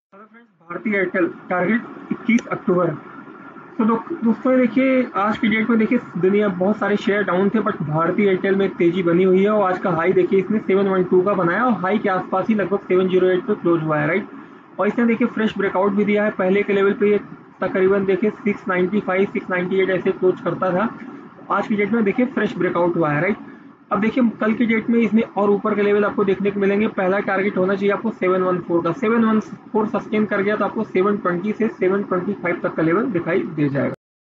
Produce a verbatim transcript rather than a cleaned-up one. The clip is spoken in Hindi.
हेलो फ्रेंड्स, भारतीय एयरटेल टारगेट इक्कीस अक्टूबर। तो दो, दोस्तों देखिए, आज की डेट में देखिए दुनिया बहुत सारे शेयर डाउन थे, बट भारतीय एयरटेल में एक तेजी बनी हुई है और आज का हाई देखिए इसने सात सौ बारह का बनाया और हाई के आसपास ही लगभग सात सौ आठ पे क्लोज हुआ है, राइट। और इसने देखिए फ्रेश ब्रेकआउट भी दिया है। पहले के लेवल पे ये तकरीबन देखिए छह सौ पचानवे छह सौ अट्ठानवे ऐसे क्लोज करता था। आज की डेट में देखिए फ्रेश ब्रेकआउट हुआ है, राइट। अब देखिए कल की डेट में इसमें और ऊपर के लेवल आपको देखने को मिलेंगे। पहला टारगेट होना चाहिए आपको सात सौ चौदह का। सात सौ चौदह सस्टेन कर गया तो आपको सात सौ बीस से सात सौ पच्चीस तक का लेवल दिखाई दे जाएगा।